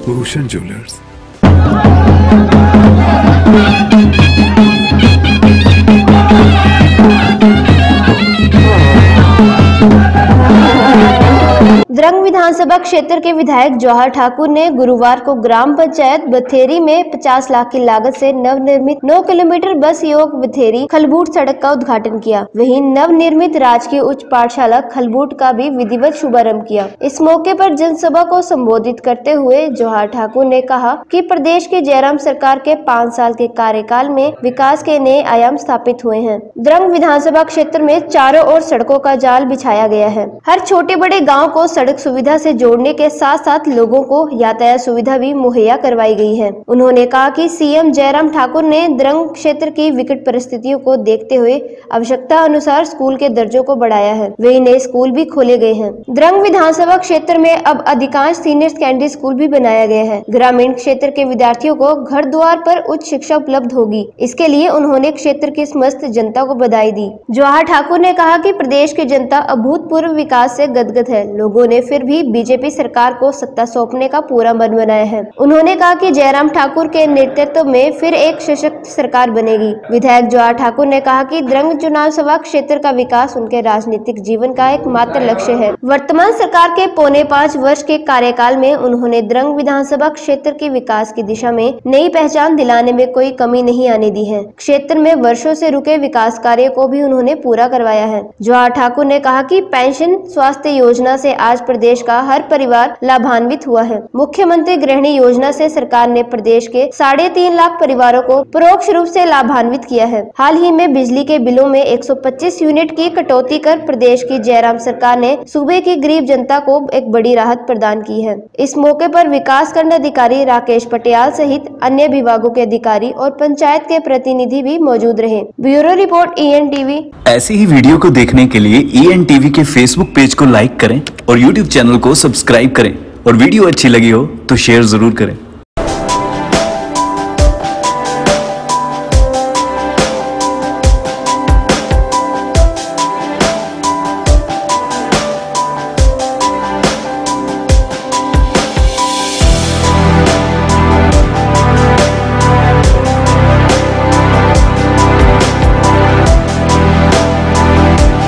Bhushan jewellers. Drang विधानसभा क्षेत्र के विधायक जवाहर ठाकुर ने गुरुवार को ग्राम पंचायत बथेरी में 50 लाख की लागत से नवनिर्मित 9 किलोमीटर बस योग बथेरी खलबूट सड़क का उद्घाटन किया। वहीं नवनिर्मित राजकीय उच्च पाठशाला खलबूट का भी विधिवत शुभारंभ किया। इस मौके पर जनसभा को संबोधित करते हुए जवाहर ठाकुर ने कहा कि प्रदेश की जयराम सरकार के 5 साल के कार्यकाल में विकास के नए आयाम स्थापित हुए हैं। द्रंग विधानसभा क्षेत्र में चारों ओर सड़कों का जाल बिछाया गया है। हर छोटे बड़े गाँव को सड़क सुविधा से जोड़ने के साथ साथ लोगों को यातायात सुविधा भी मुहैया करवाई गई है। उन्होंने कहा कि सीएम जयराम ठाकुर ने द्रंग क्षेत्र की विकट परिस्थितियों को देखते हुए आवश्यकता अनुसार स्कूल के दर्जों को बढ़ाया है। वे नए स्कूल भी खोले गए हैं। द्रंग विधानसभा क्षेत्र में अब अधिकांश सीनियर सेकेंडरी स्कूल भी बनाया गया है। ग्रामीण क्षेत्र के विद्यार्थियों को घर द्वार पर उच्च शिक्षा उपलब्ध होगी। इसके लिए उन्होंने क्षेत्र की समस्त जनता को बधाई दी। जवाहर ठाकुर ने कहा कि प्रदेश की जनता अभूतपूर्व विकास से गदगद है। लोगों ने फिर भी बीजेपी सरकार को सत्ता सौंपने का पूरा मन बनाया है। उन्होंने कहा कि जयराम ठाकुर के नेतृत्व में फिर एक सशक्त सरकार बनेगी। विधायक जवाहर ठाकुर ने कहा कि द्रंग चुनाव सभा क्षेत्र का विकास उनके राजनीतिक जीवन का एकमात्र लक्ष्य है। वर्तमान सरकार के 4.25 वर्ष के कार्यकाल में उन्होंने द्रंग विधानसभा क्षेत्र के विकास की दिशा में नई पहचान दिलाने में कोई कमी नहीं आने दी है। क्षेत्र में वर्षों से रुके विकास कार्य को भी उन्होंने पूरा करवाया है। जवाहर ठाकुर ने कहा कि पेंशन स्वास्थ्य योजना से आज प्रदेश का हर परिवार लाभान्वित हुआ है। मुख्यमंत्री गृहिणी योजना से सरकार ने प्रदेश के 3.5 लाख परिवारों को परोक्ष रूप से लाभान्वित किया है। हाल ही में बिजली के बिलों में 125 यूनिट की कटौती कर प्रदेश की जयराम सरकार ने सूबे की गरीब जनता को एक बड़ी राहत प्रदान की है। इस मौके पर विकास खंड अधिकारी राकेश पटियाल सहित अन्य विभागों के अधिकारी और पंचायत के प्रतिनिधि भी मौजूद रहे। Bureau report ENTV। ऐसी ही वीडियो को देखने के लिए ENTV के फेसबुक पेज को लाइक करें और YouTube चैनल को सब्सक्राइब करें और वीडियो अच्छी लगी हो तो शेयर जरूर करें।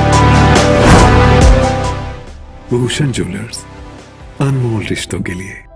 भूषण ज्वेलर्स, अनमोल रिश्तों के लिए।